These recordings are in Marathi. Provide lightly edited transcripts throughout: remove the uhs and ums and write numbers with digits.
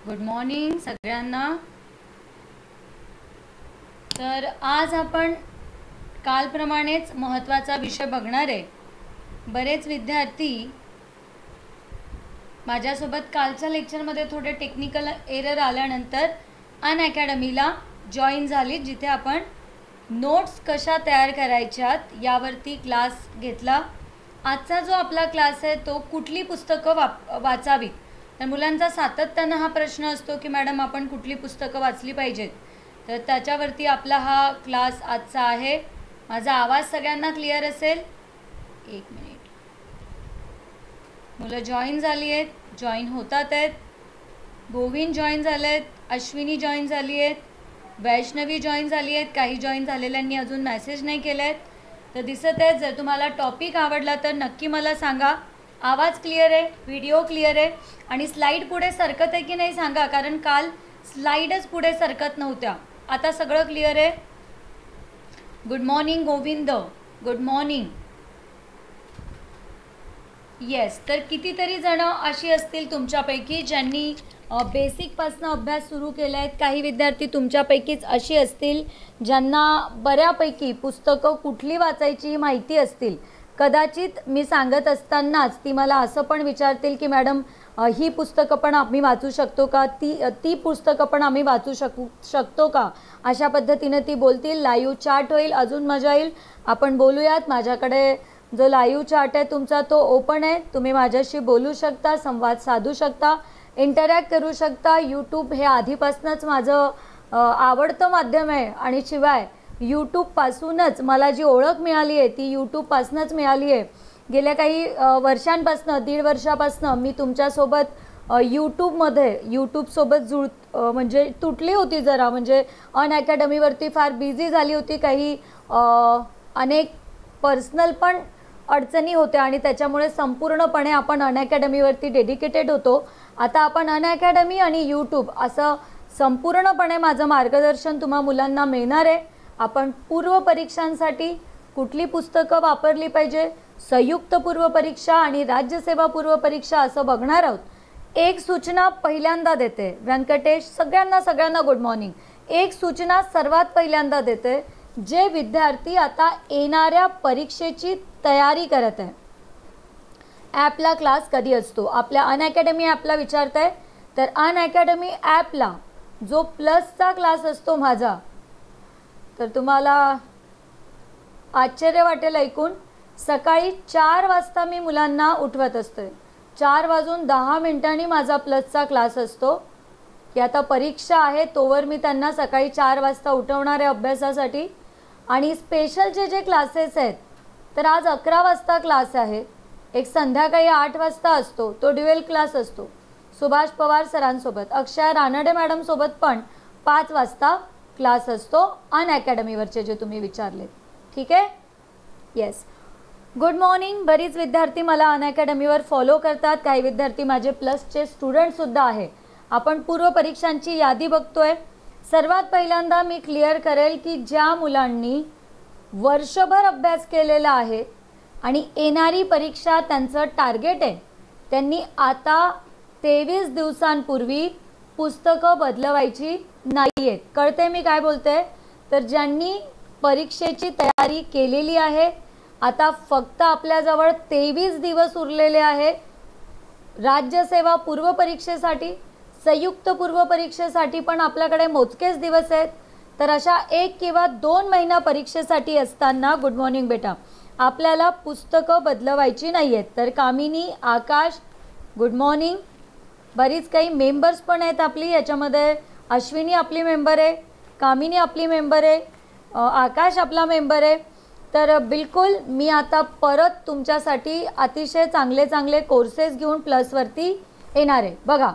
गुड मॉर्निंग सगळ्यांना। तर आज आपण कालप्रमाणेच महत्त्वाचा विषय बघणार आहे। बरेच विद्यार्थी माझ्यासोबत कालच्या लेक्चरमध्ये थोडे टेक्निकल एरर आल्यानंतर अनअकॅडमीला जॉईन झाली, जिथे आपण नोट्स कशा तयार करायच्यात यावरती क्लास घेतला। आजचा जो आपला क्लास आहे तो कुठली पुस्तकं वाचावीत। तर मुलांचा सातत्यानं हा प्रश्न असतो की मॅडम आपण कुठली पुस्तकं वाचली पाहिजेत, तर त्याच्यावरती आपला हा क्लास आजचा आहे। माझा आवाज सगळ्यांना क्लिअर असेल? एक मिनिट, मुलं जॉईन झाली आहेत, जॉईन होतात आहेत। गोविंद जॉईन झाले आहेत, अश्विनी जॉईन झाली आहेत, वैष्णवी जॉईन झाली आहेत, काही जॉईन झालेल्यांनी अजून मेसेज नाही केले आहेत, तर दिसत आहेत। जर तुम्हाला टॉपिक आवडला तर नक्की मला सांगा। आवाज क्लिअर आहे, व्हिडिओ क्लिअर आहे आणि स्लाईड पुढे सरकत आहे की नाही सांगा, कारण काल स्लाईडच पुढे सरकत नव्हत्या। आता सगळं क्लिअर आहे? Good morning Govind, good morning. Yes, तर कितीतरी जण अशी असतील तुमच्यापैकी ज्यांनी बेसिकपासून अभ्यास सुरू केला आहे। काही विद्यार्थी तुमच्यापैकीच अशी असतील ज्यांना बऱ्यापैकी पुस्तकं कुठली वाचायची माहिती असतील। कदाचित मी सांगत असतानाच ती मला असं पण विचारतील की मॅडम ही पुस्तकं पण आम्ही वाचू शकतो का, ती पुस्तकं पण आम्ही वाचू शकतो का, अशा पद्धतीने ती बोलतील। लाईव्ह चॅट होईल, अजून मजा येईल, आपण बोलूयात। माझ्याकडे जो लाईव्ह चॅट आहे तुमचा तो ओपन आहे, तुम्ही माझ्याशी बोलू शकता, संवाद साधू शकता, इंटरॅक्ट करू शकता। यूट्यूब हे आधीपासूनच माझं आवडतं माध्यम आहे आणि शिवाय यूट्यूबपासूनच मला जी ओळख मिळाली आहे ती यूट्यूबपासूनच मिळाली आहे। गेल्या काही वर्षांपासून, 1.5 वर्षापासून मी तुमच्यासोबत यूट्यूबसोबत म्हणजे तुटली होती जरा, म्हणजे अनअकॅडमीवरती फार बिझी झाली होती। काही अनेक पर्सनल पण अडचणी होत्या आणि त्याच्यामुळे संपूर्णपणे आपण अनअकॅडमीवरती डेडिकेटेड होतो। आता आपण अनअकॅडमी आणि यूट्यूब असं संपूर्णपणे माझं मार्गदर्शन तुम्हा मुलांना मिळणार आहे। आपण पूर्व परीक्षांसाठी कुठली पुस्तकं वापरली पाहिजे, संयुक्त पूर्व परीक्षा आणि राज्यसेवा पूर्व परीक्षा असं बघणार आहोत। एक सूचना पहिल्यांदा देते व्यंकटेश, सगळ्यांना गुड मॉर्निंग। एक सूचना सर्वात पहिल्यांदा देते, जे विद्यार्थी आता येणाऱ्या परीक्षेची तयारी करत आहे। ॲपला क्लास कधी असतो? आपल्या अनअकॅडमी ॲपला विचारताय तर अनअकॅडमी ॲपला जो प्लसचा क्लास असतो माझा, तर तुम्हाला आश्चर्य वाटेल ऐकून, सकाळी 4 वाजता मी मुलांना उठवत असते। 4:10 माझा प्लसचा क्लास असतो की आता परीक्षा आहे तोवर मी त्यांना सकाळी 4 वाजता उठवणार आहे अभ्यासासाठी। आणि स्पेशल जे क्लासेस आहेत, तर आज 11 वाजता क्लास आहे, एक संध्याकाळी 8 वाजता असतो, तो ड्युएल क्लास असतो सुभाष पवार सरांसोबत। अक्षय रानडे मॅडम सोबत पण 5 वाजता क्लास असतो अनअकॅडमीवरचे जे तुम्ही विचारले, ठीक आहे? Yes, good morning. बरीच विद्यार्थी मला अनअकॅडमीवर फॉलो करतात, काही विद्यार्थी माझे प्लसचे स्टुडंटसुद्धा आहे। आपण पूर्व परीक्षांची यादी बघतोय। सर्वात पहिल्यांदा मी क्लिअर करेल की ज्या मुलांनी वर्षभर अभ्यास केलेला आहे आणि येणारी परीक्षा त्यांचं टार्गेट आहे, त्यांनी आता 23 दिवसांपूर्वी पुस्तकं बदलवायची नाही आहेत। कळते मी काय बोलते? तर ज्यांनी परीक्षेची तयारी केलेली आहे, आता फक्त आपल्याजवळ 23 दिवस उरलेले आहेत। राज्यसेवा पूर्व परीक्षेसाठी, संयुक्त पूर्व परीक्षेसाठी पण आपल्याकडे मोजकेच दिवस आहेत। तर अशा 1 किंवा 2 महिना परीक्षेसाठी असताना, गुड मॉर्निंग बेटा, आपल्याला पुस्तकं बदलवायची नाही आहेत। तर कामिनी, आकाश गुड मॉर्निंग। बरीच काही मेंबर्स पण आहेत आपली, याच्यामध्ये अश्विनी आपली मेंबर आहे, कामिनी आपली मेंबर आहे, आकाश आपला मेंबर आहे। तर बिलकुल मी आता परत तुमच्यासाठी अतिशय चांगले कोर्सेस घेऊन प्लसवरती येणार आहे। बघा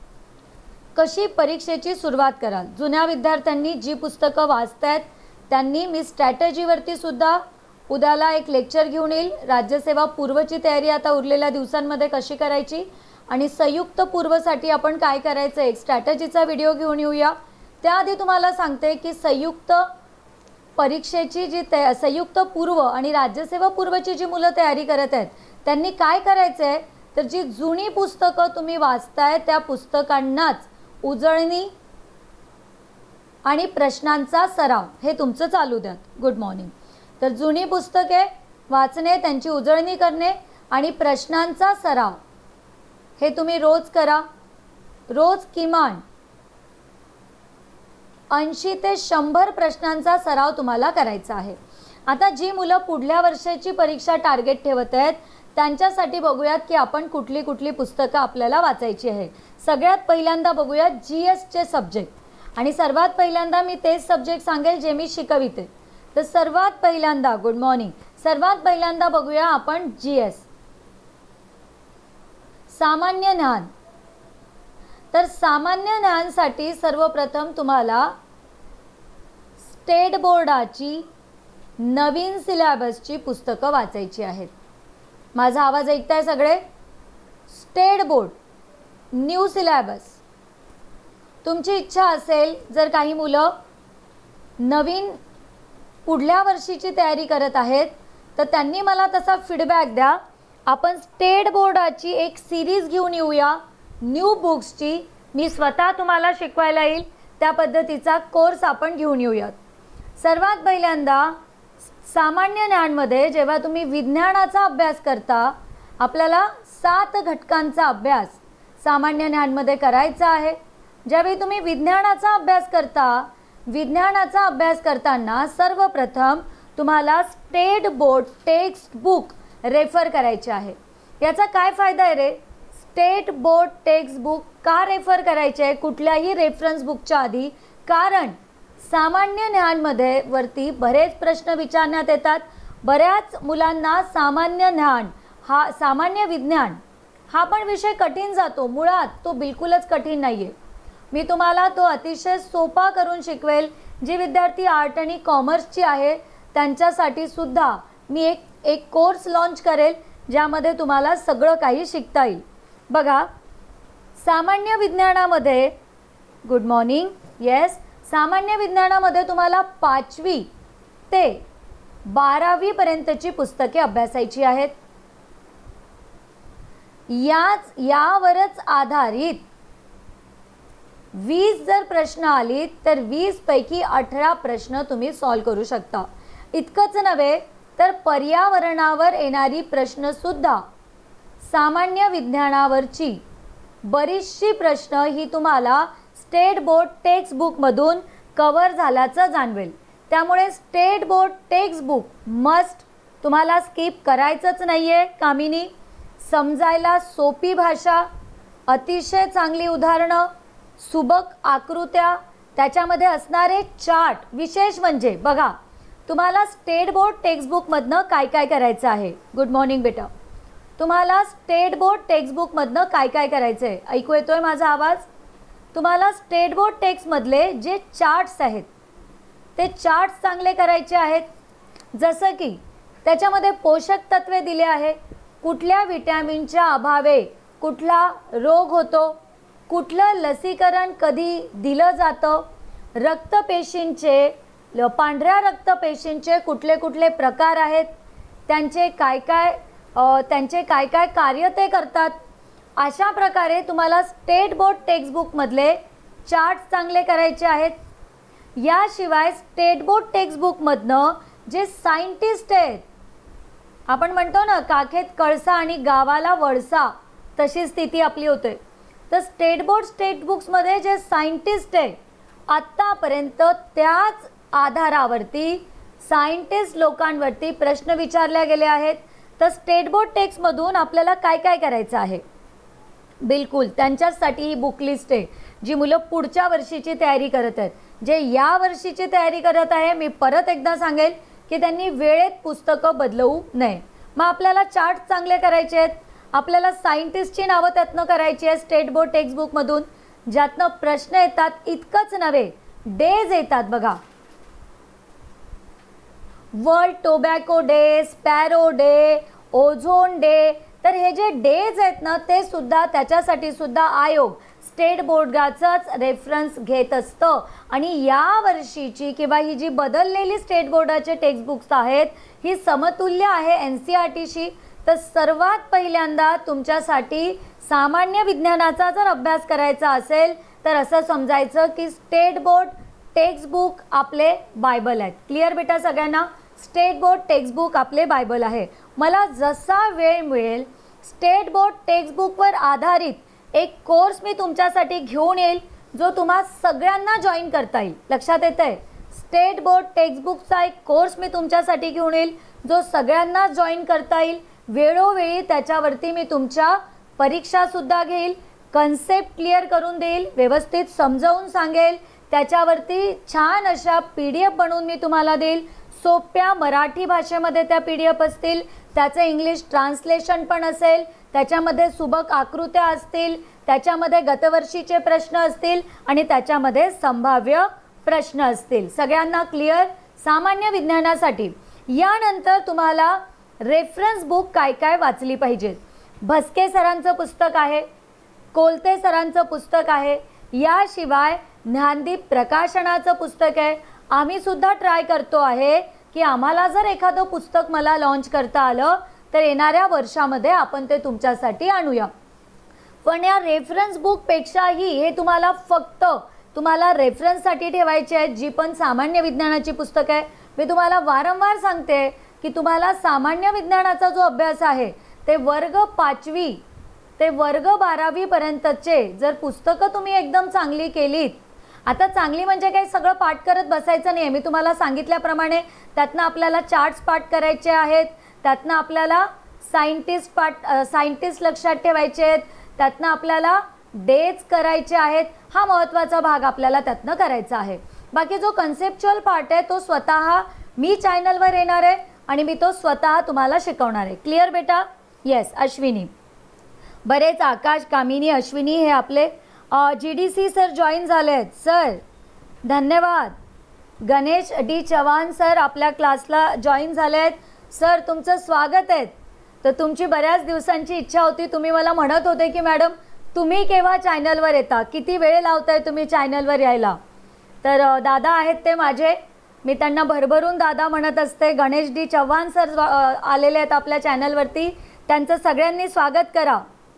कशी परीक्षेची सुरुवात कराल। जुन्या विद्यार्थ्यांनी जी पुस्तकं वाचतायत त्यांनी मी स्ट्रॅटेजीवरती सुद्धा उद्याला एक लेक्चर घेऊन येईल। राज्यसेवा पूर्वची तयारी आता उरलेल्या दिवसांमध्ये कशी करायची आणि संयुक्त पूर्वसाठी आपण काय करायचं, एक स्ट्रॅटेजीचा व्हिडिओ घेऊन येऊया। त्याआधी तुम्हाला सांगते की संयुक्त परीक्षेची जी संयुक्त पूर्व आणि राज्यसेवा पूर्वची जी मुलं तयारी करत आहेत त्यांनी काय करायचं आहे, तर जी जुनी पुस्तकं तुम्ही वाचताय त्या पुस्तकांनाच उजळणी आणि प्रश्नांचा सराव हे तुमचं चालू द्या. Good morning. तर जुनी पुस्तके वाचणे, त्यांची उजळणी करणे आणि प्रश्नांचा सराव हे तुम्ही रोज करा. रोज किमान 80 ते 100 प्रश्नांचा सराव तुम्हाला करायचा आहे. आता जी मुलं पुढल्या वर्षाची परीक्षा टार्गेट ठेवत आहेत त्यांच्यासाठी बघूयात की आपण कुठली कुठली पुस्तकं आपल्याला वाचायची आहे. सगळ्यात पहिल्यांदा बघूयात GSचे सब्जेक्ट आणि सर्वात पहिल्यांदा मी तेच सब्जेक्ट सांगेल जे मी शिकविते. तर सर्वात पहिल्यांदा गुड मॉर्निंग, सर्वात पहिल्यांदा बघूया आपण GS सामान्य ज्ञान. तर सामान्य ज्ञानसाठी सर्वप्रथम तुम्हाला स्टेट बोर्डाची नवीन सिलेबसची पुस्तकं वाचायची आहेत. माझा आवाज ऐकताय सगळे? State board new syllabus. तुमची इच्छा असेल जर काही मुलं नवीन पुढल्या वर्षीची तयारी करत आहेत तर त्यांनी मला तसा फीडबॅक द्या. आपण स्टेट बोर्डाची एक सिरीज घेऊन येऊया न्यू बुक्सची. मी स्वतः तुम्हाला शिकवायला येईल त्या पद्धतीचा कोर्स आपण घेऊन येऊयात. सर्वात पहिल्यांदा सामान्य ज्ञानमध्ये जेव्हा तुम्ही विज्ञानाचा अभ्यास करता आपल्याला 7 घटकांचा अभ्यास सामान्य ज्ञानमध्ये करायचा आहे. ज्यावेळी तुम्ही विज्ञानाचा अभ्यास करताना सर्वप्रथम तुम्हाला state board text book refer करायचे आहे. याचा काय फायदा आहे रे? स्टेट बोर्ड टेक्स्ट बुक का रेफर करायचे आहे कुठल्याही रेफरन्स बुकच्या आधी? कारण सामान्य ज्ञानमध्ये वरती बरेच प्रश्न विचारण्यात येतात. बऱ्याच मुलांना सामान्य विज्ञान हा पण विषय कठीण जातो. मुळात तो बिलकुलच कठीण नाही आहे. मी तुम्हाला तो अतिशय सोपा करून शिकवेल. जे विद्यार्थी आर्ट आणि कॉमर्सची आहे त्यांच्यासाठी सुद्धा मी एक कोर्स लॉन्च करेल ज्यामध्ये तुम्हाला सगळं काही शिकता येईल. बघा, सामान्य विज्ञानामध्ये गुड मॉर्निंग येस सामान्य विज्ञानामध्ये तुम्हाला 5वी ते 12वी पर्यंतची पुस्तके अभ्यासायची आहेत. यावरच आधारित 20 जर प्रश्न आली तर 20 पैकी 18 प्रश्न तुम्ही सॉल्व करू शकता. इतकंच नव्हे तर पर्यावरणावर येणारी प्रश्नसुद्धा सामान्य विज्ञानावरची बरीचशी प्रश्न ही तुम्हाला स्टेट बोर्ड टेक्स्ट बुकमधून कव्हर झाल्याचं जाणवेल. त्यामुळे state board text book must तुम्हाला स्किप करायचंच नाही आहे. कामिनी, समजायला सोपी भाषा, अतिशय चांगली उदाहरणं, सुबक आकृत्या, त्याच्यामध्ये असणारे चार्ट. विशेष म्हणजे बघा तुम्हाला स्टेट बोर्ड टेक्स्ट बुकमधनं काय काय करायचं आहे. गुड मॉर्निंग बेटा. तुम्हाला स्टेट बोर्ड टेक्स्ट बुकमधनं काय काय करायचं आहे? ऐकू येतोय माझा आवाज? तुम्हाला स्टेट बोर्ड टेक्स्टमधले जे चार्ट्स आहेत ते चार्ट्स चांगले करायचे आहेत. जसं की त्याच्यामध्ये पोषक तत्वे दिले आहे, कुठल्या विटॅमिनच्या अभावे कुठला रोग होतो, कुठलं लसीकरण कधी दिलं जातं, पांढऱ्या रक्तपेशींचे कुठले कुठले प्रकार आहेत, त्यांचे काय काय कार्य ते करतात. अशा प्रकारे तुम्हाला स्टेट बोर्ड टेक्स्ट बुकमधले चार्ट्स चांगले करायचे आहेत. याशिवाय स्टेट बोर्ड टेक्स्ट बुकमधनं जे सायंटिस्ट आहेत, आपण म्हणतो ना काखेत कळसा आणि गावाला वळसा, तशी स्थिती आपली होते. तर स्टेट बोर्ड टेक्स्ट बुक्समध्ये जे सायंटिस्ट आहे आत्तापर्यंत त्याच आधारावरती सायंटिस्ट लोकांवरती प्रश्न विचारले गेले आहेत. तर स्टेट बोर्ड टेक्स्टमधून आपल्याला काय काय करायचं आहे? बिलकुल त्यांच्यासाठी ही बुक लिस्ट आहे जी मुलं पुढच्या वर्षीची तयारी करत आहेत. जे या वर्षीची तयारी करत आहे मी परत एकदा सांगेल की त्यांनी वेळेत पुस्तकं बदलवू नये. मग आपल्याला चार्ट चांगले करायचे आहेत, आपल्याला सायंटिस्टची नावं त्यातनं करायची आहे स्टेट बोर्ड टेक्स्ट बुकमधून, ज्यातनं प्रश्न येतात. इतकंच नव्हे, डेज येतात बघा. World tobacco day, sparrow day, ozone day. तर हे जे डेज आहेत ना ते सुद्धा त्याच्यासाठी सुद्धा आयोग स्टेट बोर्डाचाच रेफरन्स घेत असतं. आणि या वर्षीची किंवा ही जी बदललेली स्टेट बोर्डाचे टेक्स्ट बुक्स आहेत ही समतुल्य आहे NCERTशी. तर सर्वात पहिल्यांदा तुमच्यासाठी सामान्य विज्ञानाचा जर अभ्यास करायचा असेल तर असं समजायचं की स्टेट बोर्ड टेक्स्टबुक आपले बायबल आहेत. क्लिअर बेटा सगळ्यांना? स्टेट बोर्ड टेक्स्टबुक आपले बायबल आहे. मला जसा वेळ मिळेल स्टेट बोर्ड टेक्स्टबुकवर आधारित एक कोर्स मी तुमच्यासाठी घेऊन येईल जो तुम्हा सगळ्यांना जॉईन करता येईल. लक्षात येतं आहे? स्टेट बोर्ड टेक्स्टबुकचा एक कोर्स मी तुमच्यासाठी घेऊन येईल जो सगळ्यांना जॉईन करता येईल. वेळोवेळी त्याच्यावरती मी तुमच्या परीक्षासुद्धा घेईल, कन्सेप्ट क्लिअर करून देईल, व्यवस्थित समजावून सांगेल, त्याच्यावरती छान अशा PDF बनवून मी तुम्हाला देईल. सोप्या मराठी भाषेमध्ये त्या PDF असतील, त्याचं इंग्लिश ट्रान्सलेशन पण असेल, त्याच्यामध्ये सुबक आकृत्या असतील, त्याच्यामध्ये गतवर्षीचे प्रश्न असतील आणि त्याच्यामध्ये संभाव्य प्रश्न असतील. सगळ्यांना क्लिअर? सामान्य विज्ञानासाठी यानंतर तुम्हाला रेफरन्स बुक काय काय वाचली पाहिजेत. भस्के सरांचं पुस्तक आहे, कोलते सरांचं पुस्तक आहे, याशिवाय ज्ञानदीप प्रकाशनाचं पुस्तक आहे. आम्ही सुद्धा ट्राय करतो आहे की आम्हाला जर एखादं पुस्तक मला लॉन्च करता आलं तर येणाऱ्या वर्षामध्ये आपण ते तुमच्यासाठी आणूया. पण या रेफरन्स बुकपेक्षाही हे तुम्हाला रेफरन्ससाठी ठेवायचे आहेत जी पण सामान्य विज्ञानाची पुस्तकं आहे. मी तुम्हाला वारंवार सांगते की तुम्हाला सामान्य विज्ञानाचा जो अभ्यास आहे ते वर्ग 5वी ते वर्ग 12वी पर्यंतचे जर पुस्तकं तुम्ही एकदम चांगली केलीत, आता चांगली म्हणजे काही सगळं पाठ करत बसायचं नाही. मी तुम्हाला सांगितल्याप्रमाणे त्यातनं आपल्याला चार्ट्स पाठ करायचे आहेत, त्यातनं आपल्याला सायंटिस्ट लक्षात ठेवायचे आहेत, त्यातनं आपल्याला डेज करायचे आहेत. हा महत्त्वाचा भाग आपल्याला त्यातनं करायचा आहे. बाकी जो कन्सेप्च्युअल पार्ट आहे तो स्वतः मी चॅनलवर येणार आहे आणि मी तो स्वतः तुम्हाला शिकवणार आहे. क्लिअर बेटा? येस. अश्विनी, बरेच आकाश, कामिनी, अश्विनी हे आपले GDC सर जॉईन झाले आहेत. सर धन्यवाद. गणेश डी चव्हाण सर आपल्या क्लासला जॉईन झाले आहेत. सर तुमचं स्वागत आहे. तर तुमची बऱ्याच दिवसांची इच्छा होती, तुम्ही मला म्हणत होते की मॅडम तुम्ही केव्हा चॅनलवर येता, किती वेळ लावताय तुम्ही चॅनलवर यायला. तर दादा आहेत ते माझे, मी त्यांना भरभरून दादा म्हणत असते. गणेश डी चव्हाण सर आलेले आहेत आपल्या चॅनलवरती, त्यांचं सगळ्यांनी स्वागत करा.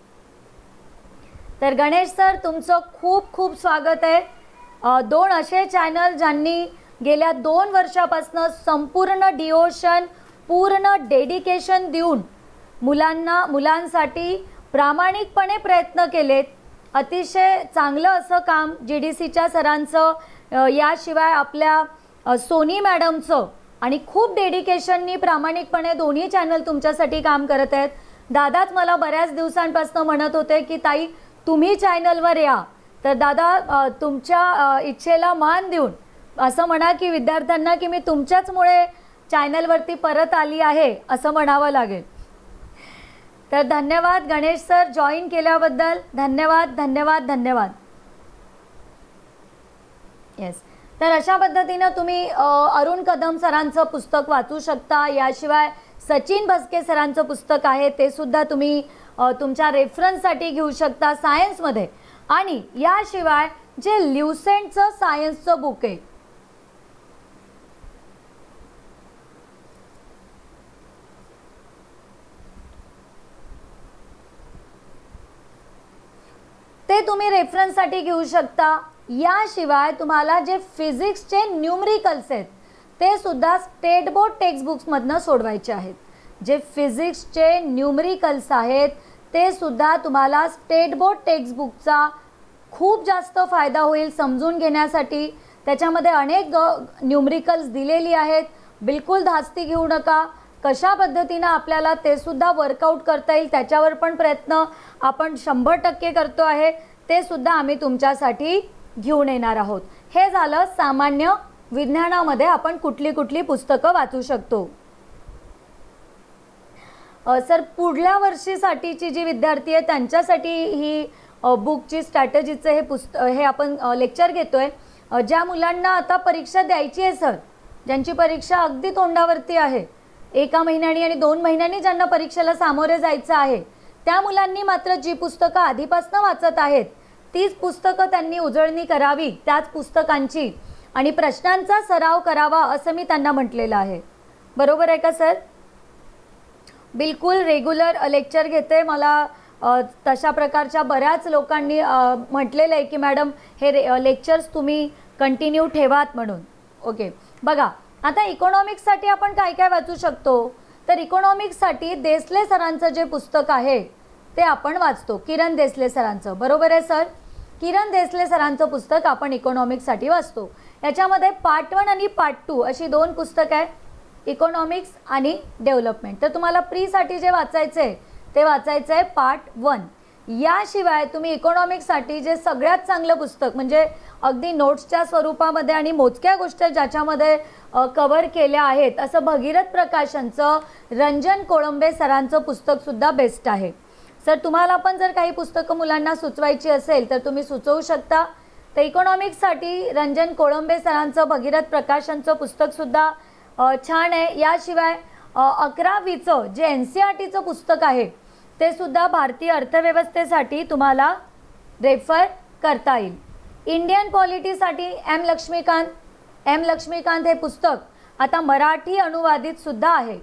तर गणेश सर तुमचं खूप खूप स्वागत आहे. 2 असे चॅनल ज्यांनी गेल्या 2 वर्षापासून संपूर्ण डिओशन, पूर्ण डेडिकेशन देऊन मुलांसाठी प्रामाणिकपणे प्रयत्न केलेत. अतिशय चांगलं असं काम GDCच्या सरांचं, याशिवाय आपल्या सोनी मॅडमचं आणि खूप डेडिकेशननी प्रामाणिकपणे दोन्ही चॅनल तुमच्यासाठी काम करत आहेत. दादाच मला बऱ्याच दिवसांपासून म्हणत होते की ताई तुम्ही चॅनलवर या. तर दादा तुमच्या इच्छेला मान देऊन असं म्हणा की विद्यार्थ्यांना की मी तुमच्याचमुळे चॅनलवरती परत आली आहे असं म्हणावं लागेल. तर धन्यवाद गणेश सर जॉईन केल्याबद्दल. धन्यवाद धन्यवाद धन्यवाद. येस. तर अशा पद्धतीनं तुम्ही अरुण कदम सरांचं पुस्तक वाचू शकता. याशिवाय सचिन भस्के सरांचं पुस्तक आहे ते सुद्धा तुम्ही तुमच्या रेफरन्ससाठी घेऊ शकता सायन्समध्ये. आणि याशिवाय जे ल्युसेंटचं सायन्सचं बुक आहे ते तुम्ही रेफरन्ससाठी घेऊ शकता. याशिवाय तुम्हाला जे फिजिक्सचे न्यूमरिकल्स आहेत ते सुद्धा स्टेट बोर्ड टेक्स्टबुक्समधनं सोडवायचे आहेत. जे फिजिक्सचे न्यूमरिकल्स आहेत ते सुद्धा तुम्हाला स्टेट बोर्ड टेक्स्टबुकचा खूप जास्त फायदा होईल समजून घेण्यासाठी. त्याच्यामध्ये अनेक न्यूमरिकल्स दिलेली आहेत. बिलकुल धास्ती घेऊ नका. कशा पद्धतीनं आपल्याला ते सुद्धा वर्कआउट करता येईल त्याच्यावर पण प्रयत्न आपण 100% करतो आहे. ते सुद्धा आम्ही तुमच्यासाठी घेऊन येणार आहोत. हे झालं सामान्य विज्ञानामध्ये आपण कुठली कुठली पुस्तकं वाचू शकतो. सर पुढल्या वर्षीसाठीची जी विद्यार्थी आहे त्यांच्यासाठी ही बुकची स्ट्रॅटेजीचं हे आपण लेक्चर घेतोय. ज्या मुलांना आता परीक्षा द्यायची आहे सर, ज्यांची परीक्षा अगदी तोंडावरती आहे, 1 महिन्यानी आणि 2 महिन्यांनी ज्यांना परीक्षेला सामोरे जायचं आहे, त्या मुलांनी मात्र जी पुस्तकं आधीपासून वाचत आहेत तीच पुस्तकं त्यांनी उजळणी करावी, त्याच पुस्तकांची, आणि प्रश्नांचा सराव करावा असं मी त्यांना म्हटलेलं आहे. बरोबर आहे का सर? बिलकुल रेग्युलर लेक्चर घेते. मला तशा प्रकारच्या बऱ्याच लोकांनी म्हटलेलं आहे की मॅडम हे लेक्चर्स तुम्ही कंटिन्यू ठेवात म्हणून. ओके, बघा आता इकॉनॉमिक्ससाठी आपण काय काय वाचू शकतो. तर इकॉनॉमिक्ससाठी देसले सरांचं जे पुस्तक आहे ते आपण वाचतो, किरण देसले सरांचं. बरोबर आहे सर? किरण देसले सरांचं पुस्तक आपण इकॉनॉमिक्ससाठी वाचतो. याच्यामध्ये पार्ट 1 आणि पार्ट 2 अशी 2 पुस्तकं आहे, इकॉनॉमिक्स आणि डेव्हलपमेंट. तर तुम्हाला प्रीसाठी जे वाचायचं आहे ते वाचायचं आहे पार्ट 1. याशिवाय तुम्ही इकॉनॉमिक्ससाठी जे सगळ्यात चांगलं पुस्तक म्हणजे अगदी नोट्सच्या स्वरूपामध्ये आणि मोजक्या गोष्टी ज्याच्यामध्ये कव्हर केल्या आहेत असं भगीरथ प्रकाशनचं रंजन कोळंबे सरांचं पुस्तकसुद्धा बेस्ट आहे. सर तुम्हाला पण जर काही पुस्तकं मुलांना सुचवायची असेल तर तुम्ही सुचवू शकता. तर इकॉनॉमिक्ससाठी रंजन कोळंबे सरांचं भगीरथ प्रकाशनचं पुस्तकसुद्धा छान आहे. याशिवाय 11वीचं जे NCERTचं पुस्तक आहे ते सुद्धा भारतीय अर्थव्यवस्थेसाठी तुम्हाला रेफर करता येईल. इंडियन पॉलिटीसाठी एम लक्ष्मीकांत हे पुस्तक आता मराठी अनुवादित सुद्धा आहे.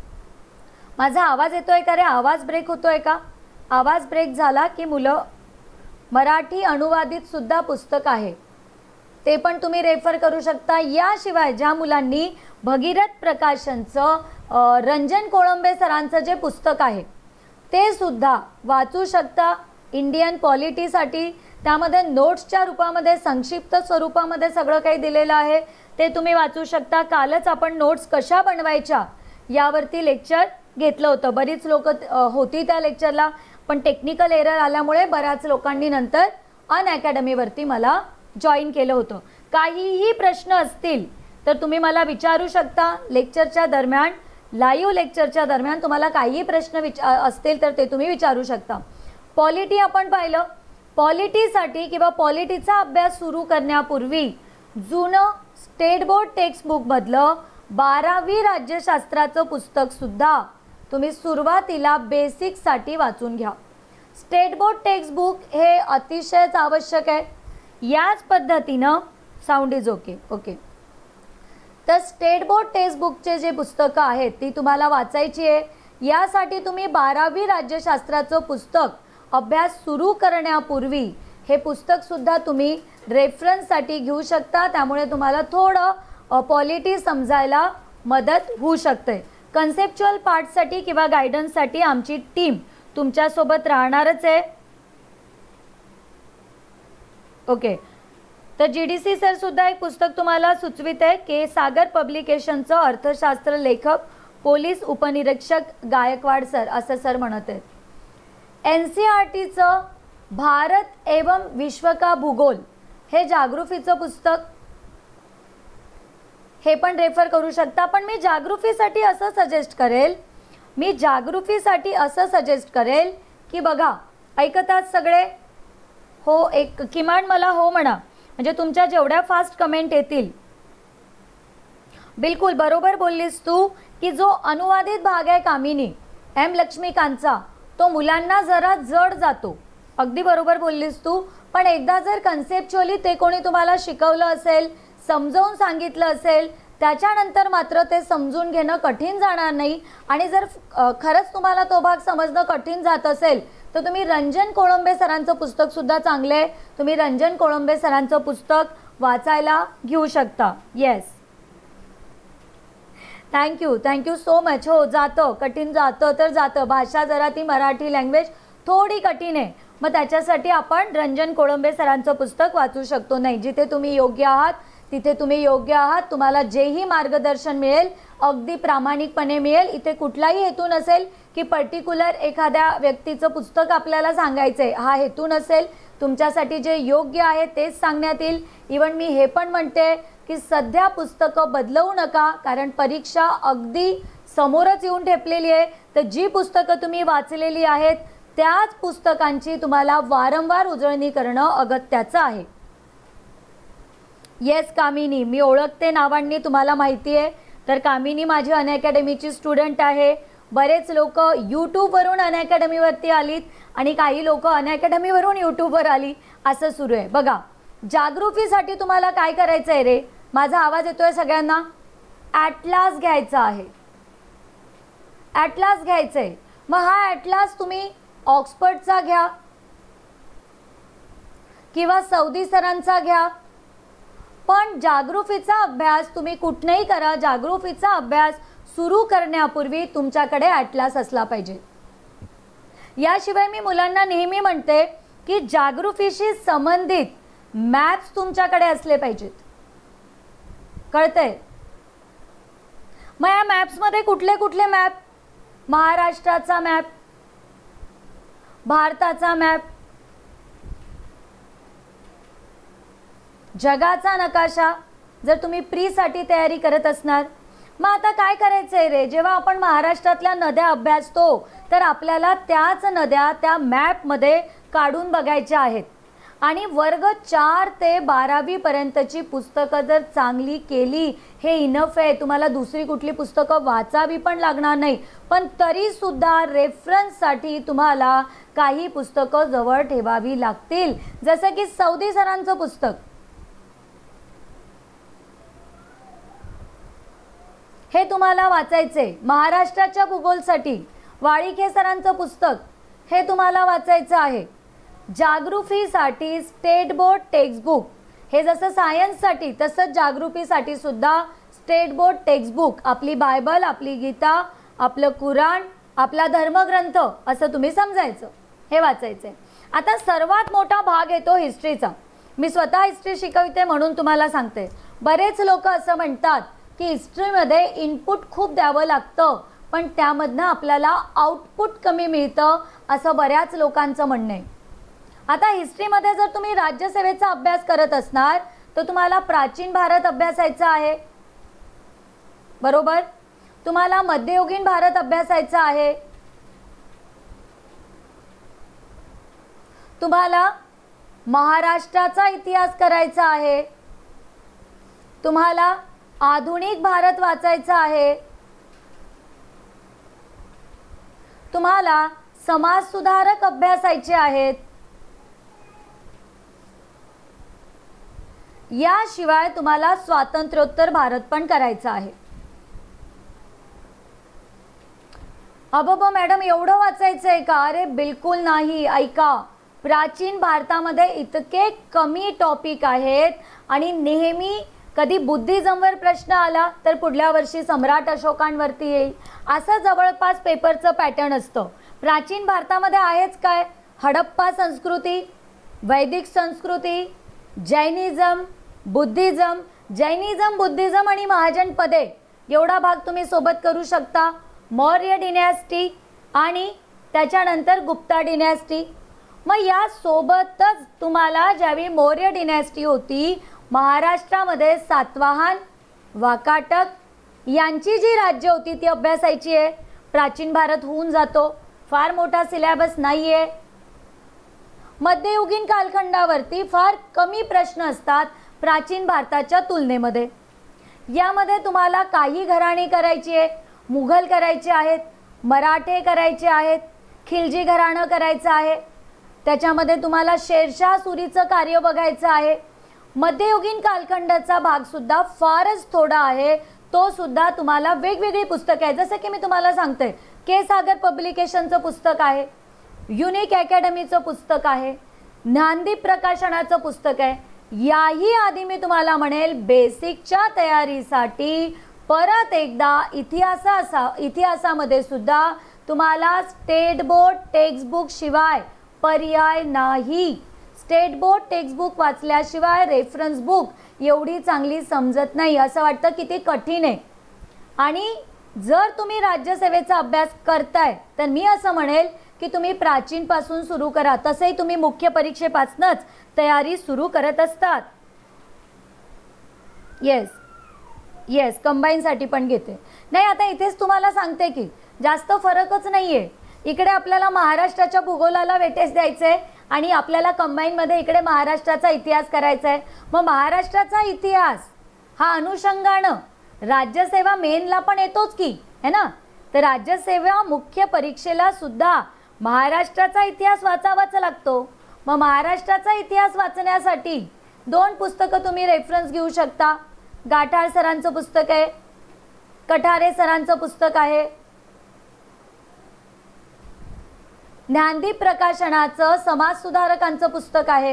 माझा आवाज येतोय का रे? आवाज ब्रेक होतोय का? आवाज ब्रेक झाला की मुलं, मराठी अनुवादित सुद्धा पुस्तक आहे ते पण तुम्ही रेफर करू शकता. याशिवाय ज्या मुलांनी भगीरथ प्रकाशनचं रंजन कोळंबे सरांचं जे पुस्तक आहे ते सुद्धा वाचू शकता इंडियन पॉलिटीसाठी. त्यामध्ये नोट्सच्या रूपामध्ये संक्षिप्त स्वरूपामध्ये सगळं काही दिलेलं आहे ते तुम्ही वाचू शकता. कालच आपण नोट्स कशा बनवायच्या यावरती लेक्चर घेतलं होतं. बरीच लोक होती त्या लेक्चरला, पण टेक्निकल एरर आल्यामुळे बऱ्याच लोकांनी नंतर अनअकॅडमीवरती मला जॉईन केलं होतं. काहीही प्रश्न असतील तर तुम्ही मला विचारू शकता लेक्चरच्या दरम्यान. लाईव्ह लेक्चरच्या दरम्यान तुम्हाला काहीही प्रश्न असतील तर ते तुम्ही विचारू शकता. पॉलिटी आपण पाहिलं. पॉलिटीसाठी किंवा पॉलिटीचा अभ्यास सुरू करण्यापूर्वी जुनं स्टेट बोर्ड टेक्स्टबुकमधलं 12वी राज्यशास्त्राचं पुस्तकसुद्धा तुम्ही सुरुवातीला बेसिकसाठी वाचून घ्या. स्टेट बोर्ड टेक्स्टबुक हे अतिशयच आवश्यक आहे. याच पद्धतीनं साऊंड इज ओके. ओके, तर स्टेट बोर्ड टेक्स्टबुकचे जे पुस्तकं आहेत ती तुम्हाला वाचायची आहे. यासाठी तुम्ही 12वी राज्यशास्त्राचं पुस्तक अभ्यास सुरू करण्यापूर्वी हे पुस्तकसुद्धा तुम्ही रेफरन्ससाठी घेऊ शकता. त्यामुळे तुम्हाला थोडं पॉलिटी समजायला मदत होऊ शकते. कन्सेप्च्युअल पार्टसाठी किंवा गायडन्ससाठी आमची टीम तुमच्यासोबत राहणारच आहे. ओके, तर GDC सर सुद्धा एक पुस्तक तुम्हाला सुचवित आहे के सागर पब्लिकेशनचं अर्थशास्त्र लेखक पोलीस उपनिरीक्षक गायकवाड सर असं सर म्हणत आहेत. NCERTचं भारत एवं विश्व का भूगोल हे जागृफीचं पुस्तक हे पण रेफर करू शकता. पण मी जागृफीसाठी असं सजेस्ट करेल की बघा, ऐकतात सगळे? हो, एक किमान मला हो म्हणा, म्हणजे तुमच्या जेवढ्या फास्ट कमेंट येतील. बिलकुल बरोबर बोललीस तू की जो अनुवादित भाग आहे कामिनी एम लक्ष्मीकांतचा तो मुलांना जरा जड जातो. अगदी बरोबर बोललीस तू. पण एकदा जर कन्सेप्च्युअली ते कोणी तुम्हाला शिकवलं असेल, समजावून सांगितलं असेल, त्याच्यानंतर मात्र ते समजून घेणं कठीण जाणार नाही. आणि जर खरंच तुम्हाला तो भाग समजणं कठीण जात असेल तर तुम्ही रंजन कोळंबे सरांचं पुस्तकसुद्धा चांगलं आहे. तुम्ही रंजन कोळंबे सरांचं पुस्तक वाचायला घेऊ शकता. Yes, thank you so much. हो, जातं, कठीण जातं तर जातं. भाषा जरा ती मराठी लँग्वेज थोडी कठीण आहे, मग त्याच्यासाठी आपण रंजन कोळंबे सरांचं पुस्तक वाचू शकतो. नाही, जिथे तुम्ही योग्य आहात तिथे तुम्ही योग्य आहात. तुम्हाला जेही मार्गदर्शन मिळेल अगदी प्रामाणिकपणे मिळेल. इथे कुठलाही हेतू नसेल की पर्टिक्युलर एखाद्या व्यक्तीचं पुस्तक आपल्याला सांगायचं आहे, हा हेतू नसेल. तुमच्यासाठी जे योग्य आहे तेच सांगण्यात येईल. इवन मी हे पण म्हणते की सध्या पुस्तकं बदलवू नका, कारण परीक्षा अगदी समोरच येऊन ठेपलेली आहे. तर जी पुस्तकं तुम्ही वाचलेली आहेत त्याच पुस्तकांची तुम्हाला वारंवार उजळणी करणं अगत्याचं आहे. येस कामिनी, मी ओळखते नावांनी, तुम्हाला माहिती आहे. तर कामिनी माझी अनअकॅडमीची स्टुडंट आहे. बरेच लोक यूट्यूबवरून अनअकॅडमीवरती आलीत आणि काही लोक अनअकॅडमीवरून यूट्यूबवर आली, असं सुरू आहे. बघा, जागृफीसाठी तुम्हाला काय करायचं आहे रे? माझा आवाज येतोय सगळ्यांना? ॲटलास घ्यायचा आहे. ॲटलास घ्यायचं आहे. मग हा ॲटलास तुम्ही ऑक्सफर्डचा घ्या किंवा सौदी सरांचा घ्या, पण जागृतीचा अभ्यास तुम्ही कुठनंही करा, जागृतीचा अभ्यास सुरू करण्यापूर्वी तुमच्याकडे ॲटलास असला पाहिजे. याशिवाय मी मुलांना नेहमी म्हणते की जागृतीशी संबंधित मॅप्स तुमच्याकडे असले पाहिजेत. कळतंय? मग या मॅप्समध्ये कुठले कुठले मॅप? महाराष्ट्राचा मॅप, भारताचा मॅप, जगाचा नकाशा. जर तुम्ही प्रीसाठी तयारी करत असणार, मग आता काय करायचंय रे, जेव्हा आपण महाराष्ट्रातल्या नद्या अभ्यासतो तर आपल्याला त्याच नद्या त्या मॅपमध्ये काढून बघायच्या आहेत. आणि वर्ग 4 ते 12वी पर्यंतची पुस्तकं जर चांगली केली हे इनफ आहे. तुम्हाला दुसरी कुठली पुस्तकं वाचावी पण लागणार नाही, पण तरीसुद्धा रेफरन्ससाठी तुम्हाला काही पुस्तकं जवळ ठेवावी लागतील. जसं की सौदी सरांचं पुस्तक, हे तुम्हाला वाचायचे. महाराष्ट्राच्या भूगोलसाठी वाळिखे सरांचं पुस्तक हे तुम्हाला वाचायचं आहे. जागृतीसाठी स्टेट बोर्ड टेक्स्टबुक, हे जसं सायन्ससाठी तसंच जागृतीसाठी सुद्धा स्टेट बोर्ड टेक्स्टबुक, आपली बायबल, आपली गीता, आपलं कुराण, आपला धर्मग्रंथ असं तुम्ही समजायचं, हे वाचायचं. आता सर्वात मोठा भाग येतो हिस्ट्रीचा. मी स्वतः हिस्ट्री शिकवते म्हणून तुम्हाला सांगते. बरेच लोक असं म्हणतात की हिस्ट्रीमध्ये इनपुट खूप द्यावं लागतं, पण त्यामधनं आपल्याला आउटपुट कमी मिळतं, असं बऱ्याच लोकांचं म्हणणं आहे. आता हिस्ट्रीमध्ये जर तुम्ही राज्यसेवेचा अभ्यास करत असणार तर तुम्हाला प्राचीन भारत अभ्यासायचा आहे, बरोबर? तुम्हाला मध्ययुगीन भारत अभ्यासायचा आहे, तुम्हाला महाराष्ट्राचा इतिहास करायचा आहे, तुम्हाला आधुनिक भारत वाचायचा आहे, तुम्हाला समाज सुधारक अभ्यासायचे आहेत. याशिवाय तुम्हाला स्वातंत्र्योत्तर भारत पण करायचा आहे. अबब मॅडम एवढं वाचायचं आहे का? अरे बिलकुल नाही. ऐका, प्राचीन भारतामध्ये इतके कमी टॉपिक आहेत आणि नेहमी कधी बुद्धिझमवर प्रश्न आला तर पुढल्या वर्षी सम्राट अशोकांवरती येईल, असं जवळपास पेपरचं पॅटर्न असतं. प्राचीन भारतामध्ये आहेच काय? हडप्पा संस्कृती, वैदिक संस्कृती, जैनिझम, बुद्धिझम, जैनिझम, बुद्धिझम आणि महाजन पदे, एवढा भाग तुम्ही सोबत करू शकता. मौर्य डिनॅस्टी आणि त्याच्यानंतर गुप्ता डिनॅस्टी. मग या सोबतच तुम्हाला ज्यावेळी मौर्य डिनॅस्टी होती, महाराष्ट्रामध्ये सातवाहन, वाकाटक यांची जी राज्य होती ती अभ्यासायची आहे. प्राचीन भारत होऊन जातो, फार मोठा सिलेबस नाही आहे. मध्ययुगीन कालखंडावरती फार कमी प्रश्न असतात प्राचीन भारताच्या तुलनेमध्ये. यामध्ये तुम्हाला काही घराणी करायची आहे, मुघल करायचे आहेत, मराठे करायचे आहेत, खिलजी घराणं करायचं आहे, त्याच्यामध्ये तुम्हाला शेरशाह सुरीचं कार्य बघायचं आहे. मध्ययुगीन कालखंडाचा भाग सुद्धा फारच थोडा आहे, तो सुद्धा तुम्हाला वेगवेगळी पुस्तकं आहेत. जसं की मी तुम्हाला सांगते, के सागर पब्लिकेशनचं पुस्तक आहे, युनिक अकॅडमीचं पुस्तक आहे, ज्ञानदीप प्रकाशनाचं पुस्तक आहे. याही आधी मी तुम्हाला म्हणेल बेसिकच्या तयारीसाठी परत एकदा इतिहासामध्ये सुद्धा तुम्हाला स्टेट बोर्ड टेक्स्टबुक शिवाय पर्याय नाही. स्टेट बोर्ड टेक्स्टबुक वाचल्याशिवाय रेफरन्स बुक एवढी चांगली समजत नाही, असं वाटतं किती कठीण आहे. आणि जर तुम्ही राज्यसेवेचा अभ्यास करताय तर मी असं म्हणेल की तुम्ही प्राचीनपासून सुरू करा. तसंही तुम्ही मुख्य परीक्षेपासूनच तयारी सुरू करत असतात. येस कंबाईनसाठी पण घेते. नाही, आता इथेच तुम्हाला सांगते की जास्त फरकच नाही आहे. इकडे आपल्याला महाराष्ट्राच्या भूगोलाला वेटेज द्यायचं आहे आणि आपल्याला कंबाईनमध्ये इकडे महाराष्ट्राचा इतिहास करायचा आहे. मग महाराष्ट्राचा इतिहास हा अनुषंगानं राज्यसेवा मेनला पण येतोच की, है ना? तर राज्यसेवा मुख्य परीक्षेला सुद्धा महाराष्ट्राचा इतिहास वाचावाच लागतो. मग महाराष्ट्राचा इतिहास वाचण्यासाठी 2 पुस्तकं तुम्ही रेफरन्स घेऊ शकता. गाठाळ सरांचं पुस्तक आहे, कठारे सरांचं पुस्तक आहे. ज्ञानदीप प्रकाशनाचं समाज सुधारकांचं पुस्तक आहे.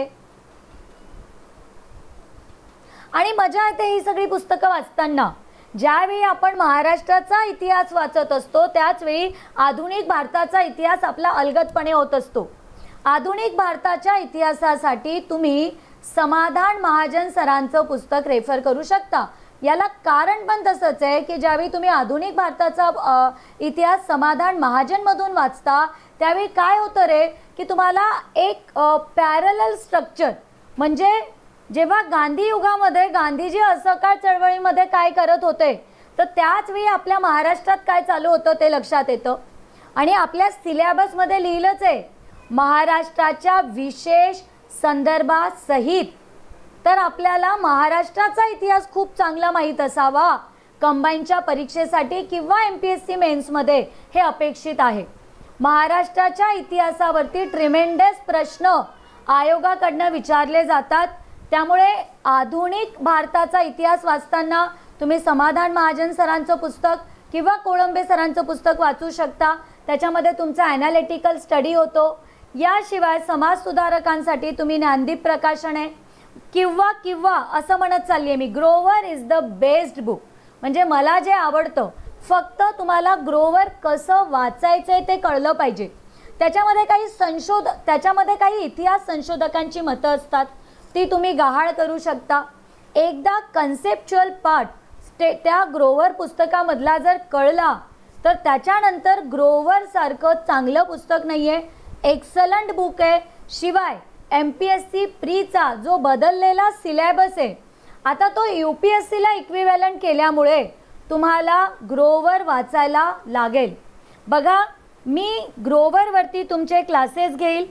आणि मजा येते ही सगळी पुस्तकं वाचताना. ज्यावेळी आपण महाराष्ट्राचा इतिहास वाचत असतो त्याचवेळी आधुनिक भारताचा इतिहास आपला अलगदपणे होत असतो. आधुनिक भारताच्या इतिहासासाठी तुम्ही समाधान महाजन सरांचं पुस्तक रेफर करू शकता. याला कारण पण तसंच आहे की ज्यावेळी तुम्ही आधुनिक भारताचा इतिहास समाधान महाजनमधून वाचता त्यावेळी काय होतं रे की तुम्हाला एक पॅरलल स्ट्रक्चर, म्हणजे जेव्हा गांधी युगामध्ये गांधीजी असहकार चळवळीमध्ये काय करत होते तर त्याच वेळी आपल्या महाराष्ट्रात काय चालू होतं ते लक्षात येतं. आणि आपल्या सिलेबसमध्ये लिहिलंच आहे महाराष्ट्राच्या विशेष संदर्भासहित. तर आपल्याला महाराष्ट्राचा इतिहास खूप चांगला माहीत असावा. कंबाईनच्या परीक्षेसाठी किंवा MPSC मेन्समध्ये हे अपेक्षित आहे. महाराष्ट्राच्या इतिहासावरती ट्रिमेंडस प्रश्न आयोगाकडनं विचारले जातात. त्यामुळे आधुनिक भारताचा इतिहास वाचताना तुम्ही समाधान महाजन सरांचं पुस्तक किंवा कोळंबे सरांचं पुस्तक वाचू शकता. त्याच्यामध्ये तुमचा ॲनालिटिकल स्टडी होतो. याशिवाय समाज सुधारकांसाठी तुम्ही ज्ञानदीप प्रकाशन आहे किंवा असं म्हणत चालली आहे मी, Grover is the best book. म्हणजे मला जे आवडतं फक्त तुम्हाला ग्रोवर कसं वाचायचं आहे ते कळलं पाहिजे. त्याच्यामध्ये काही इतिहास संशोधकांची मतं असतात ती तुम्ही गहाळ करू शकता. एकदा कन्सेप्च्युअल पार्ट त्या ग्रोवर पुस्तकामधला जर कळला तर त्याच्यानंतर ग्रोवर सारखं चांगलं पुस्तक नाही आहे. एक्सलंट बुक आहे. शिवाय MPSC प्रीचा जो बदललेला सिलेबस आहे आता तो UPSCला इक्विव्हॅलंट केल्यामुळे तुम्हाला ग्रोवर वाचायला लागेल. बघा मी ग्रोवरवरती तुमचे क्लासेस घेईल.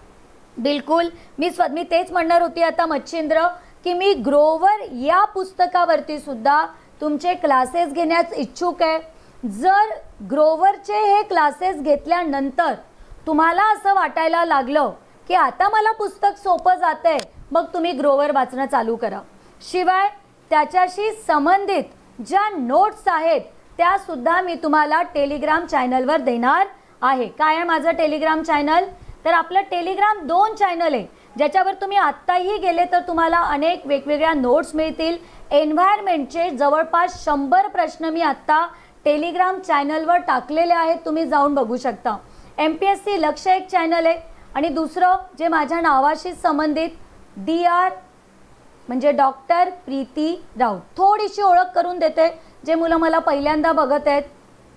बिलकुल मी तेच म्हणणार होती आता मच्छिंद्र की मी ग्रोवर या पुस्तकावरती सुद्धा तुमचे क्लासेस घेण्यास इच्छुक आहे. जर ग्रोवरचे हे क्लासेस घेतल्यानंतर तुम्हाला असं वाटायला लागलं की आता मला पुस्तक सोपं जातंय मग तुम्ही ग्रोवर वाचणं चालू करा. शिवाय त्याच्याशी संबंधित ज्या नोट्स आहेत त्या सुद्धा मी तुम्हाला टेलिग्राम चॅनलवर देणार आहे. काय आहे माझं टेलिग्राम चॅनल? तर आपलं टेलिग्राम 2 चॅनल आहे ज्याच्यावर तुम्ही आत्ताही गेले तर तुम्हाला अनेक वेगवेगळ्या नोट्स मिळतील. एन्व्हायरमेंटचे जवळपास 100 प्रश्न मी आत्ता टेलिग्राम चॅनलवर टाकलेले आहेत, तुम्ही जाऊन बघू शकता. MPSC लक्ष एक चॅनल आहे आणि दुसरं जे माझ्या नावाशी संबंधित DR म्हणजे डॉक्टर प्रीती राऊत. थोडीशी ओळख करून देते जे मुलं मला पहिल्यांदा बघत आहेत.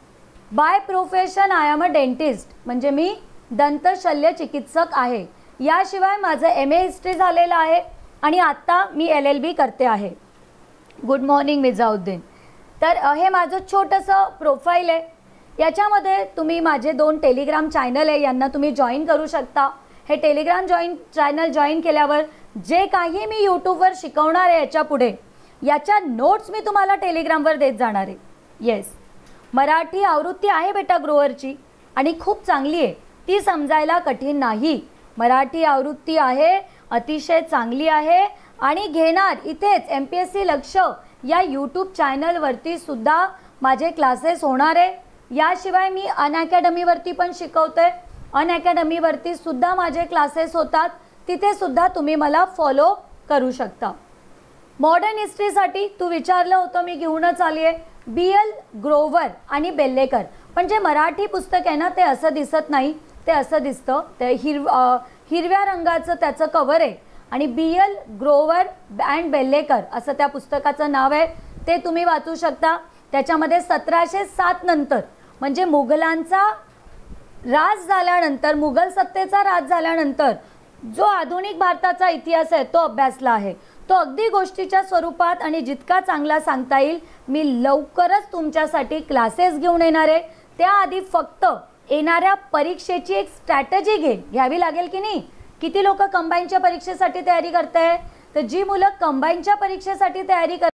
By profession I am a dentist, म्हणजे मी दंतशल्य चिकित्सक आहे. याशिवाय माझं MA हिस्ट्री झालेलं आहे आणि आत्ता मी LLB करते आहे. Good morning Mirzauddin. तर हे माझं छोटंसं प्रोफाईल आहे. याच्यामध्ये तुम्ही माझे 2 टेलिग्राम चॅनल आहे यांना तुम्ही जॉईन करू शकता. हे टेलिग्राम चॅनल जॉईन केल्यावर जे काही मी यूट्यूबवर शिकवणार आहे याच्या पुढे याच्या नोट्स मी तुम्हाला टेलिग्रामवर देत जाणार आहे. येस, मराठी आवृत्ती आहे बेटा ग्रोवरची आणि खूप चांगली आहे. ती समजायला कठीण नाही. मराठी आवृत्ती आहे, अतिशय चांगली आहे आणि घेणार इथेच MPSC लक्ष या यूट्यूब चॅनलवरती सुद्धा माझे क्लासेस होणार आहे. याशिवाय मी अनअकॅडमीवरती पण शिकवते. अनअकॅडमीवरती सुद्धा माझे क्लासेस होतात, तिथे सुद्धा तुम्ही मला फॉलो करू शकता. मॉडर्न हिस्ट्रीसाठी तू विचारलं होतं मी घेऊनच आली आहे BL ग्रोवर आणि बेल्लेकर. पण जे मराठी पुस्तक आहे ना ते असं दिसत नाही, ते असं दिसतं. ते हिरव्या रंगाचं त्याचं कव्हर आहे आणि BL ग्रोवर अँड बेल्लेकर असं त्या पुस्तकाचं नाव आहे. ते तुम्ही वाचू शकता. त्याच्यामध्ये 1707 नंतर म्हणजे मुघलांचा राज झाल्यानंतर, मुघल सत्तेचा राज झाल्यानंतर जो आधुनिक भारताचा इतिहास आहे तो अभ्यासला आहे. तो अगदी गोष्टीच्या स्वरूपात आणि जितका चांगला सांगता येईल. मी लवकरच तुमच्यासाठी क्लासेस घेऊन येणार आहे. त्याआधी फक्त येणाऱ्या परीक्षेची एक स्ट्रॅटेजी घ्यावी लागेल की नाही. किती लोक कंबाईनच्या परीक्षेसाठी तयारी करताय? तर जी मुलं कंबाईनच्या परीक्षेसाठी तयारी